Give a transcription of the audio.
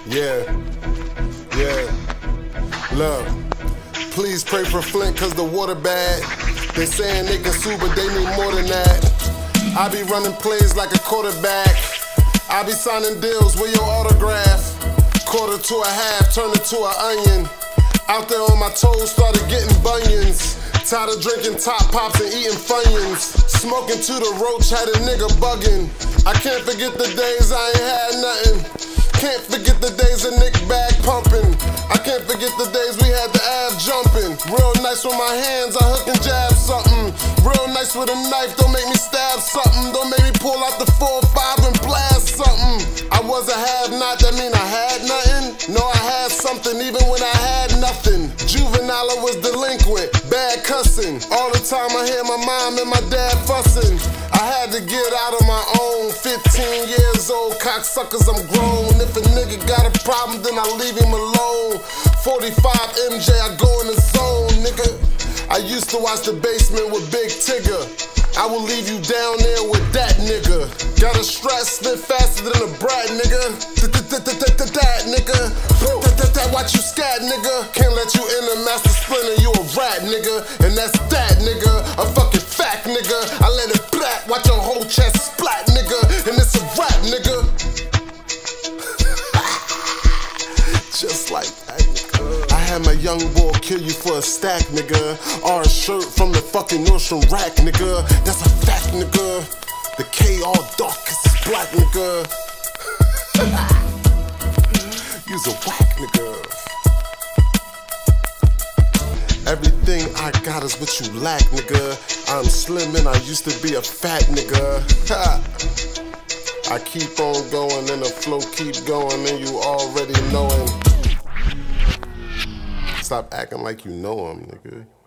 Yeah. Look, please pray for Flint cause the water bad. They saying they can sue but they need more than that. I be running plays like a quarterback. I be signing deals with your autograph. Quarter to a half, turn it to an onion. Out there on my toes, started getting bunions. Tired of drinking top pops and eating Funyuns. Smoking to the roach, had a nigga bugging. I can't forget the days I ain't had nothing. Can't forget the days of Nick bag pumping. I can't forget the days we had the ab jumping. Real nice with my hands, I hook and jab something. Real nice with a knife, don't make me stab something. Don't make me pull out the 4-5 and blast something. I was a have-not, that mean I had nothing? No, I had something even when I had nothing. Juvenile, I was delinquent, bad cussing. All the time I hear my mom and my dad fussing. I had to get out on my own. 15 years old, cocksuckers, I'm grown. If a nigga got a problem, then I leave him alone. 45 MJ, I go in the zone, nigga. I used to watch The Basement with Big Tigger. I will leave you down there with that nigga. Got a stress spit faster than a brat, nigga. That nigga. Watch you scat, nigga. Can't let you in the Master Splinter, you a rat, nigga. And that's that, nigga. A fucking fact, nigga. I let it black, watch your whole chest splat, nigga. And it's a rap, nigga. Just like that, nigga. I had my young boy kill you for a stack, nigga. Or a shirt from the fucking Nordstrom rack, nigga. That's a fact, nigga. The K all dark cause it's black, nigga. You's a whack, nigga. Everything I got is what you lack, nigga. I'm slim and I used to be a fat nigga. I keep on going and the flow keep going and you already knowing. Stop acting like you know him, nigga.